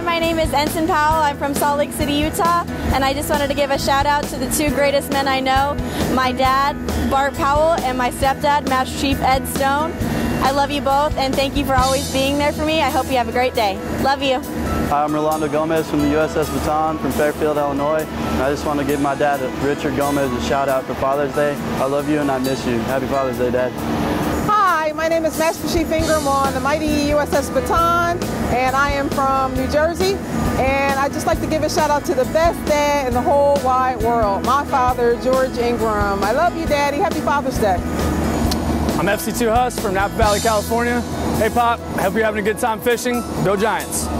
my name is Ensign Powell. I'm from Salt Lake City, Utah, and I just wanted to give a shout out to the two greatest men I know, my dad, Bart Powell, and my stepdad, Master Chief Ed Stone. I love you both, and thank you for always being there for me. I hope you have a great day. Love you. Hi, I'm Rolando Gomez from the USS Baton from Fairfield, Illinois, and I just want to give my dad, Richard Gomez, a shout out for Father's Day. I love you and I miss you. Happy Father's Day, Dad. Hi, my name is Master Chief Ingram on the mighty USS Baton, and I am from New Jersey. And I'd just like to give a shout out to the best dad in the whole wide world, my father, George Ingram. I love you, Daddy. Happy Father's Day. I'm FC2 Huss from Napa Valley, California. Hey, Pop, I hope you're having a good time fishing. Go Giants.